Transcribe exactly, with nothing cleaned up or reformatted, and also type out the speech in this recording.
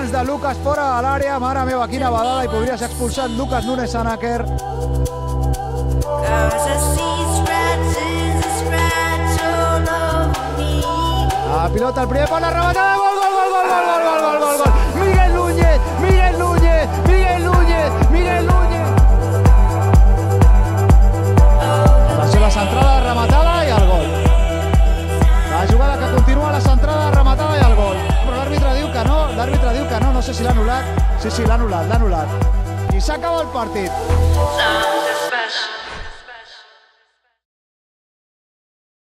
dins de Lucas fora de l'àrea. Mare meva, quina badada, i podria ser expulsat Lucas Núñez Sanaker. La pilota, el primer pal, la rematada, gol, gol, gol, gol, gol, gol, gol, gol, gol, gol. Miguel Núñez, Miguel Núñez, Miguel Núñez, Miguel Núñez. La seva centrada, rematada i el gol. La jugada que continua, la centrada, rematada i el gol. Però l'àrbitre diu que no, l'àrbitre diu que no, no sé si l'ha anul·lat. Sí, sí, l'ha anul·lat, l'ha anul·lat. I s'acaba el partit.